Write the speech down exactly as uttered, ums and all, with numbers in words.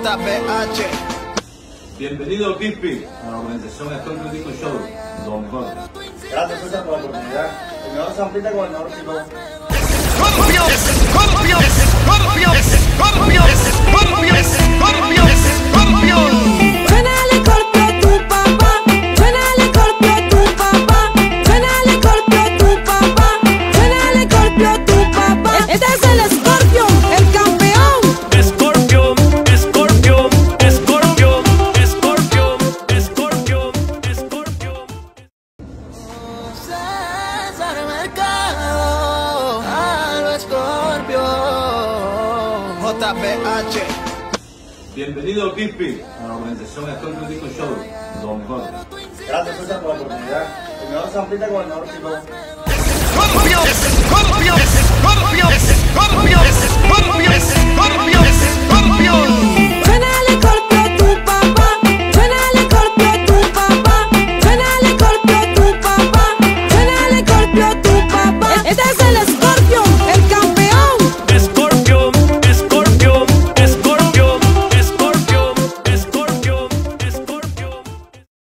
J P H. Bienvenido, Pipi, a la organización Scorpio Disco Show, lo mejor. Gracias, César, por la oportunidad. El mejor Zamplita con el mejor chico. Scorpio, Scorpio, Scorpio, Scorpio, Scorpio, Scorpio, Scorpio. Suena el Scorpio tu papá, suena el Scorpio tu papá, suena el Scorpio tu papá, suena el Scorpio tu papá. Este es el Scorpio, el campeón. Scorpio, Scorpio, Scorpio, Scorpio, Scorpio, Scorpio. César Mercado, a lo Scorpio, J P H. Bienvenido, Pipi, a la organización Scorpio Disco Show, lo mejor. Gracias, César, por la oportunidad. El mejor Zamplita con el mejor chico. Scorpio, Scorpio, Scorpio, Scorpio, Scorpio.